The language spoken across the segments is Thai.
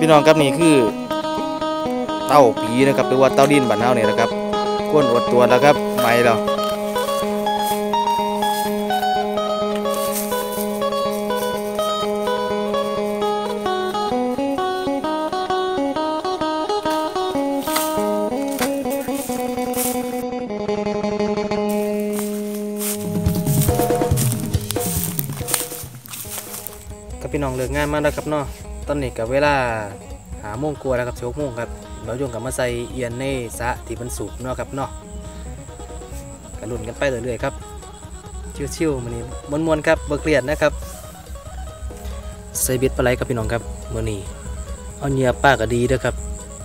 พี่น้องครับนี่คือเต้าผีนะครับหรือว่าเต้าดินบ้านเฮาเนี่ยนะครับก้นอดตัวแล้วครับไม่แล้วพี่น้องเลิกงานมาแล้วครับเนาะตอนนี้กับเวลา5 โมงกว่าแล้วครับ6 โมงครับเราโยงกับมาใส่เอียนในสระที่มันสูบเนาะครับเนาะกระลุ่นกันไปเรื่อยๆครับชิวๆมันนี้มวนๆครับบ่เครียดนะครับใส่เบ็ดปลาไหลครับพี่น้องครับมื้อนี้เอาเหยื่อปลากระดีเด้อครับ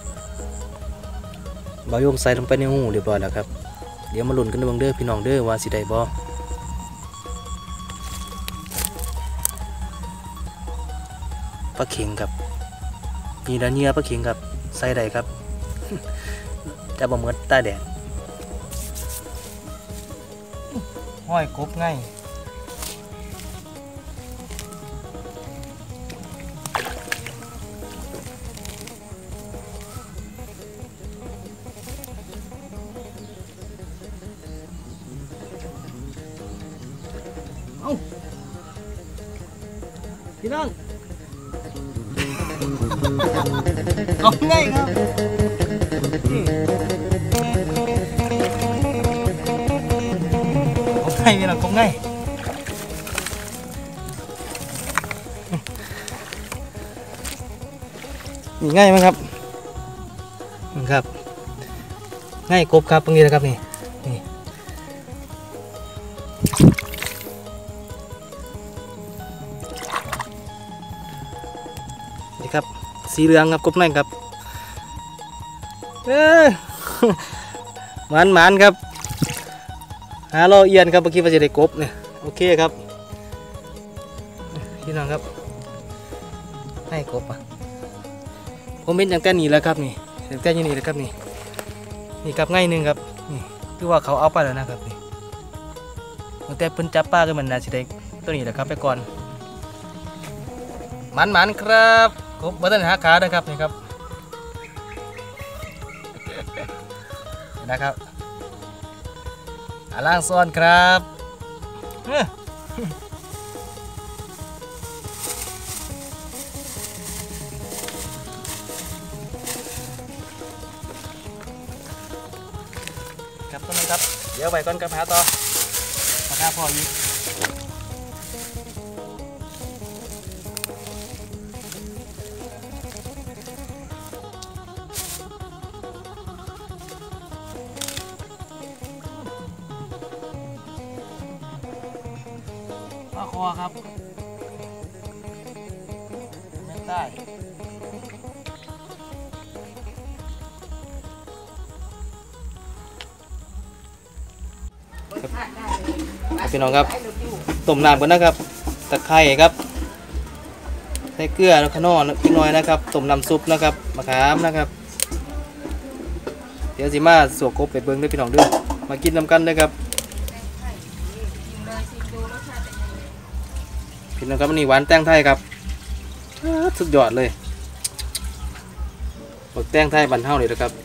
เราโยงใส่ลงไปในหูเรียบร้อยแล้วครับเดี๋ยวมาลุ้นกันเบิ่งเด้อพี่น้องเด้อว่าสิได้บ่ปลาเข็งครับนี่ละเนื้อปลาเข็งครับใส่ได้ครับ จะบ่เหมือนตาแดดห้อยกบง่ายเอาพี่น้องเอาง่ายครับเอาง่ายนี่แหละเอาง่ายนี่ง่ายไหมครับครับง่ายกบครับตรงนี้นะครับนี่นี่ครับสีเหลืองครับกบนั่นครับหมันครับหาเราเอียนครับเมื่อกี้ว่าจะได้กบเนี่ยโอเคครับพี่น้องครับให้กบอ่ะผมเป็นอย่างแต้นี่แล้วครับนี่อย่างแต้ยังนี่แล้วครับนี่ครับง่ายหนึ่งครับนี่คือว่าเขาเอาไปแล้วนะครับนี่แต่เพิ่นจับป้ากันมันน่าจะได้ตัวนี้แหละครับไปก่อนหมันครับกบบัตรหาขาด้วยครับนี่ครับนะครับล่างซ้อนครับครับต้นนี้ครับเดี๋ยวไปก่อนกับหาต่อมาหาพ่ออยู่ปลาคอครับไม่ได้พี่น้องครับต้มน้ำกันนะครับตะไคร้ครับใส่เกลือแล้วขนมนิดหน่อยนะครับต้มน้ำซุปนะครับมะขามนะครับเดี๋ยวสิมาสวกกบไปเบิ้งด้วยพี่น้องด้วยมากินน้ำกันเลยครับพี่น้องครับนี่หวานแตงไทยครับสุดยอดเลยบักแตงไทยบันเท่าเลยนะครับ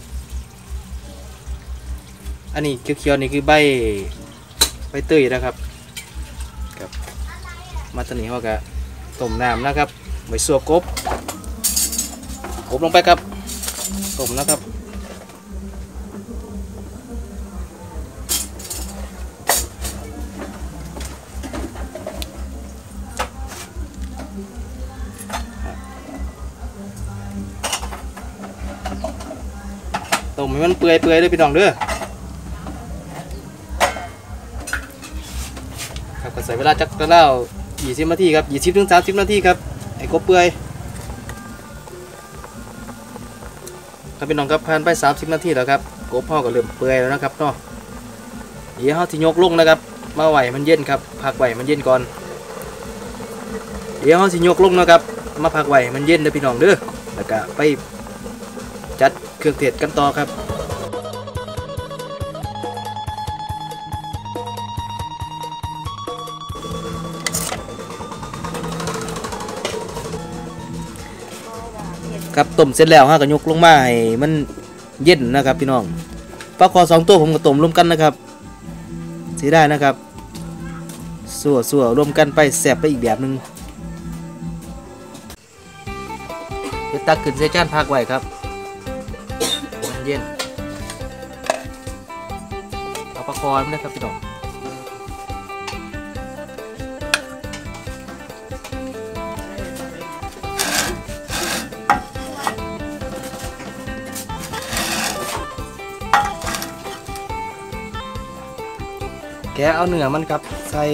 อันนี้เขียวๆนี่คือใบเตยนะครับครับมาตอนนี้เขาก็ต้มน้ำนะครับใบสัวกบลงไปครับต้มนะครับต้มให้มันเปื่อยเลยพี่น้องเด้อครับก็ใส่เวลาจักรแล้ว20 นาทีครับ20 ถึง 30 นาทีครับไอ้กบเปื่อยครับพี่น้องครับผ่านไป30 นาทีแล้วครับกบพ่อก็เริ่มเปื่อยแล้วนะครับเนาะเดี๋ยวเขาจะยกลงนะครับมาไหวมันเย็นครับพักไหวมันเย็นก่อนเดี๋ยวเขาจะยกลงนะครับมาพักไหวมันเย็นเด้อพี่น้องเด้อแล้วก็ไปจัดเครื่องเทศกันต่อครับเครับต้มเสร็จแล้วฮะก็ยกลงมาให้มันเย็นนะครับพี่น้องปลาคอ2ตัวผมก็ต้มรวมกันนะครับสีได้นะครับสั่วรวมกันไปแซ่บไปอีกแบบนึงเดี๋ยวตักขึ้นใส่จานพักไว้ครับมันเย็นเอาปลาคอมานะครับพี่น้องแกะเอาเนื้อมันครับใส่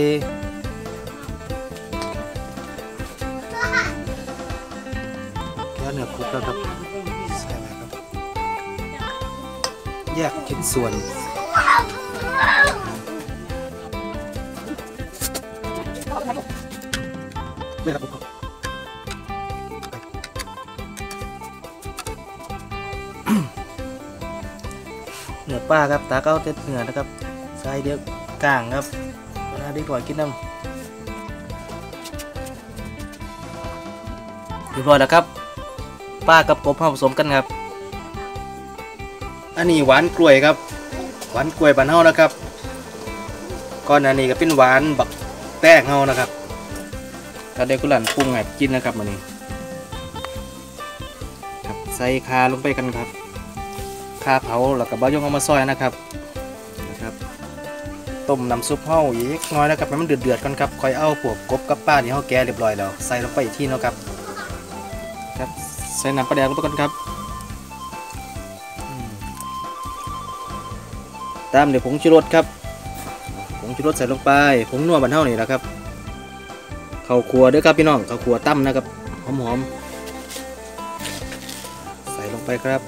แกะเนื้อคลุกแล้วครับใส่ไปครับแยกชิ้นส่วนไม่ครับเนื้อปลาครับตาเก้าเต็ดเนื้อนะครับใส่เดียวกลางครับเวลาดีกว่ากินน้ำเรียบร้อยแล้วครับปลากับกบผสมกันครับอันนี้หวานกล้วยครับหวานกล้วยบ้านเฮานะครับก่อนอันนี้ก็เป็นหวานบักแป้งเฮานะครับก็ได้กุหลาบปรุงให้กินนะครับมื้อนี้ครับใส่คาลงไปกันครับคาเผาแล้วก็บ่ยงเอามาซอยนะครับต้มน้ำซุปเฮาอีกน้อยนะครับให้มันเดือดๆกันครับค่อยเอาพวกกบกับปลาที่เฮาแกะเรียบร้อยแล้วใส่ลงไปอีกทีเนาะครับครับใส่น้ำปลาแดงลงไปก่อนครับตามด้วยผงชูรสครับผงชูรสใส่ลงไปผงนัวบ้านเฮานี่นะครับข้าวคั่วด้วยครับพี่น้องข้าวคั่วตั้มนะครับหอมๆใส่ลงไปครับ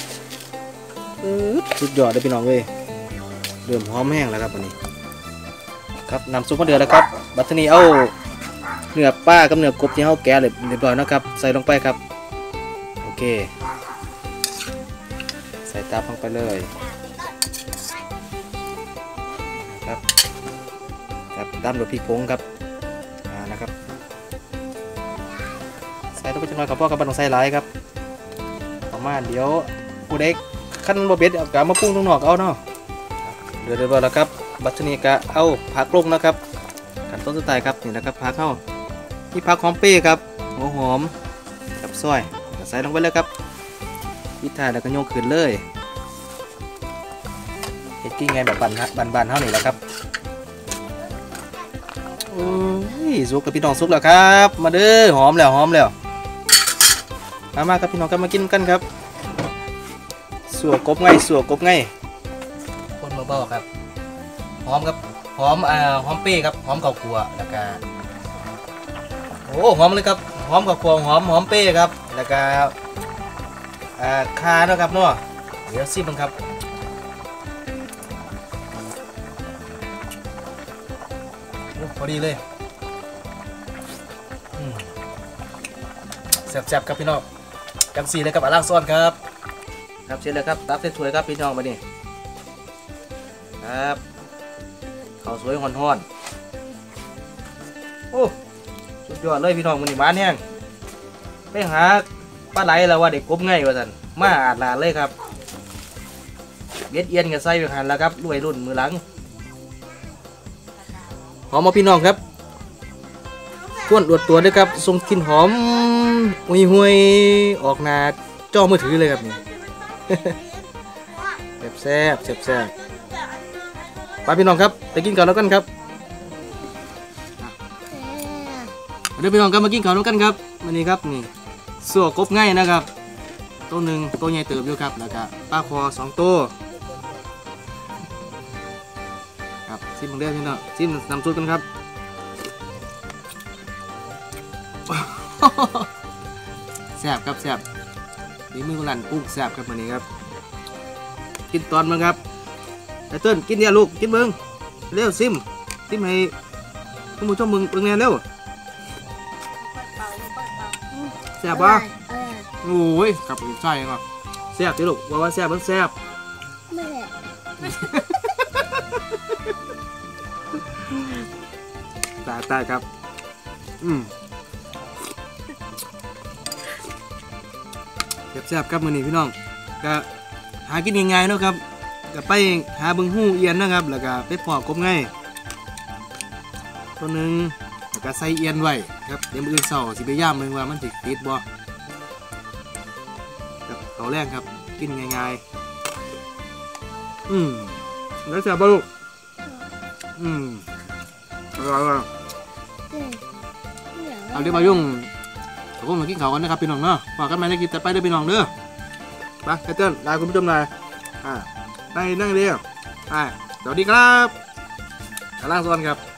สุดยอดเลยพี่น้องเว้ยเริ่มหอมแห้งแล้วครับวันนี้ครับน้ำซุปมาเดือดแล้วครับบัดนี้เอาเนื้อปลากับเนื้อกบที่เฮาแกะเรียบร้อยนะครับใส่ลงไปครับโอเคใส่ตามลงไปเลยครับครับตามด้วยพริกผงครับนะครับใส่ลงไปจังหน่อยครับพ่อกับบ้านของใส่หลายครับประมาณเดี๋ยวผู้เด็กขั้นบ่เบ็ดเอากามาปรุงตรงนอกเอาเนาะเดือดร้อยแล้วครับบัตรนี้ก็เอาผักลงนะครับขั้นต้นสุดท้ายครับนี่นะครับผักเข้าที่ผักหอมเป้ครับหัวหอมกับซอยใส่ลงไปเลยครับพิธาแล้วก็โยกขึ้นเลยเฮ็ดกิ้งไงแบบบันๆเท่านี้แหละครับสุกกับพี่น้องสุกแล้วครับมาเด้อหอมแล้วมาครับพี่น้องกันมากินกันครับสัวกบไงคนเบาๆครับหอมครับหอมเป้ครับหอมข้าวคั่วแล้วก็โอ้หอมเลยครับหอมข้าวคั่วหอมเป้ครับแล้วก็คาเนาะครับเนาะเดี๋ยวซิมครับพอดีเลยแซ่บๆครับพี่น้องจังสีเลยครับอาล่างซ้อนครับครับเสร็จแล้วครับตักเส้นถ้วยครับพี่น้องมาดิครับข้าวสวยห่อนๆโอ้สุดยอดเลยพี่น้องมันนี่หวานแห้งไปหาปลาไหลแล้วว่าเด็กกบง่ายว่าสันมาอาดลาเลยครับเบ็ดเอียนกับไส้ไปหันแล้วครับรวยรุ่นมือหลังหอมมาพี่น้องครับก้วนอวดตัวด้วยครับทรงกลิ่นหอมห่วยๆออกหน้าจ้อมือถือเลยครับนี่แซ่บไปพี่น้องครับไปกินข้าวแล้วกันครับเดี๋ยวพี่น้องครับมากินข้าวแล้วกันครับวันนี้ครับนี่สัวกบง่ายนะครับตัวหนึ่งตัวใหญ่เติบอยู่ครับแล้วก็ปลาคอ2ตัวครับชิมเรื่อยๆพี่น้องชิมน้ำซุปกันครับแซ่บครับแซ่บนี่มือหลั่นกุ้งแซ่บครับวันนี้ครับกินตอนมั้งครับไอ้เติ้ลกินเนี่ยลูกกินเบิ้งเร็วซิมให้ท่านผู้ชมเบิ้งแน่เร็วแซ่บปะโอ้ยกลับใช่ครับแซ่บดิลูกว่าแซ่บมันแซ่บตายครับแซ่บๆครับมื้อนี้พี่น้องก็หากินง่ายๆเนาะครับก็ไปหาเบิ่งหู้เอียนนะครับแล้วก็ไปพอกบไงตัวหนึงแล้วก็ใส่เอียนไว้ครับเดี๋ยวมื้ออื่นเช้าสิไปย่ามเบิ่งว่ามันสิติดบ่ครับเอาแรงครับกินง่ายๆแล้วแซ่บบ่ลูกอร่อยเอาเดี๋ยวมายุ่งขอบคุณมากินข้าวกันนะครับพี่น้องเนาะฝากกันมาในคลิปต่อไปเด้อพี่น้องเด้อไปเต้นลาคุณผู้ชมหน่อยนั่งเรียวสวัสดีครับล่างสวัสดีครับ